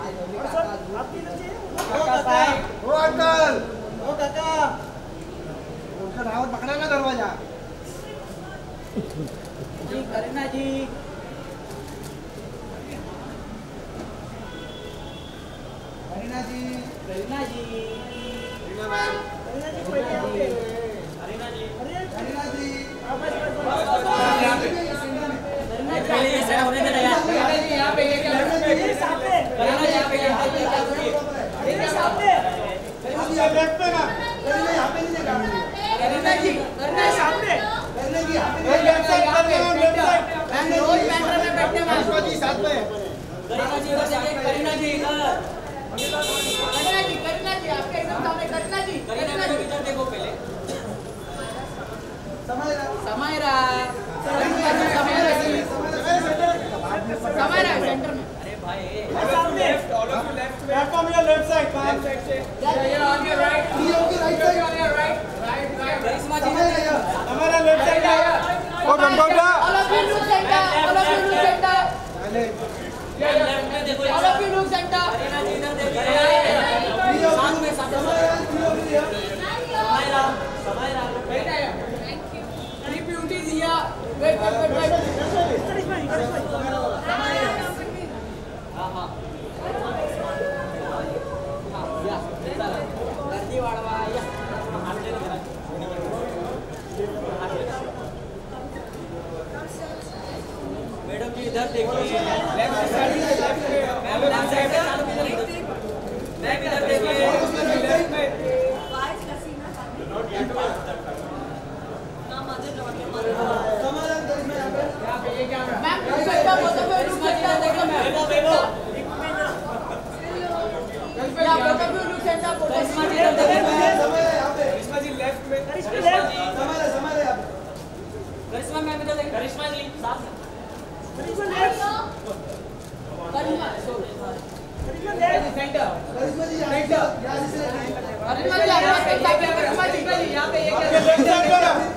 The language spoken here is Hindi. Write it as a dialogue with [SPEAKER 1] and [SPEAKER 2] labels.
[SPEAKER 1] रावत पकड़ा ना दरवाजा
[SPEAKER 2] जी करीना जी
[SPEAKER 1] करीना जी
[SPEAKER 2] करीना जी
[SPEAKER 1] करीना मैम
[SPEAKER 2] करीना जी कोई नहीं होंगे
[SPEAKER 1] करीना जी
[SPEAKER 2] करीना जी
[SPEAKER 1] बस
[SPEAKER 2] पहले ये सेट होने देना यार करीना जी यहां पे ये क्या ये सामने करीना जी यहां पे ये सामने
[SPEAKER 1] करीना जी लेफ्ट पे ना करीना यहां पे नहीं जाना
[SPEAKER 2] करीना जी सामने
[SPEAKER 1] करीना जी यहां पे
[SPEAKER 2] लेफ्ट साइड मैम रोज बैठने में बैठने में
[SPEAKER 1] करीना जी साथ में
[SPEAKER 2] करीना जी इधर देखिए करीना जी इधर करीना जी आपके एकदम सामने करीना जी इधर देखो पहले समायरा सेंटर में अरे भाई
[SPEAKER 1] सामने left all of you left platform your left side पांच साइड से
[SPEAKER 2] on your right
[SPEAKER 1] right side on your right
[SPEAKER 2] Karishma ji
[SPEAKER 1] हमारा लेफ्ट साइड ओ Gangotra
[SPEAKER 2] all of you look centre
[SPEAKER 1] left में देखो
[SPEAKER 2] all of you look centre Kareena ji इधर देखिए साथ में Samaira thank you three beauties here wait हां या गर्दी वाढवा या मैडम जी इधर देखिए left side ma'am left side से चालू कीजिए मैम इधर देखिए लेफ्ट में वाइस हसीना नॉट येट ना मजे
[SPEAKER 1] समाधान करिश्मा यहां पे
[SPEAKER 2] ये क्या मैम करिश्मा बोलते हुए लुक सेंटर देखो मैम या बोलते हुए लुक सेंटर करिश्मा जी इधर देखो
[SPEAKER 1] समय यहां पे
[SPEAKER 3] करिश्मा जी लेफ्ट में
[SPEAKER 1] करिश्मा लेफ्ट समय यहां पे
[SPEAKER 2] करिश्मा मैम इधर देखो करिश्मा जी साथ में करिश्मा सॉरी करिश्मा सेंटर
[SPEAKER 1] करिश्मा जी यहां से
[SPEAKER 2] करिश्मा जी यहां पे यहां पे ये क्या
[SPEAKER 1] लेफ्ट साइड